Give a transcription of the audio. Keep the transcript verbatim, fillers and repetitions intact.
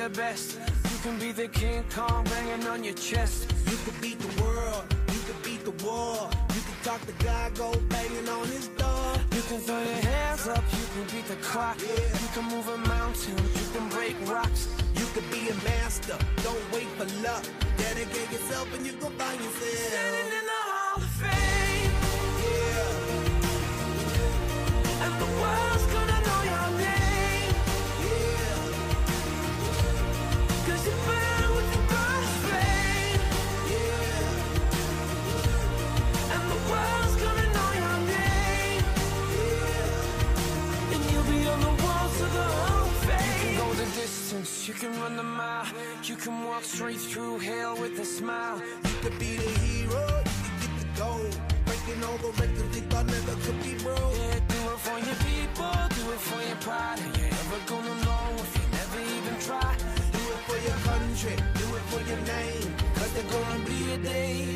the best. You can be the King Kong banging on your chest. You could beat the world, you could beat the war. You can talk to God, go banging on his door. You can throw your hands up, you can beat the clock. Yeah. You can move a mountain, you can break rocks. You could be a master, don't wait for luck. Dedicate yourself and you gon' find yourself Standing in the Hall of Fame. Yeah. And the world's gonna know your name. Yeah. Cause you burn with the bright flame. Yeah. And the world's gonna know your name. Yeah. And you'll be on the walls of the Hall of Fame. You can go the distance, you can run the mile. You can walk straight through hell with a smile. You could be the hero, you could get the gold. Breaking over records they thought never could be broke. Yeah, do it for your people, do it for your pride. Are you ever gonna know if you never even try? Do it for your country, do it for your name. Cause there's gonna be a day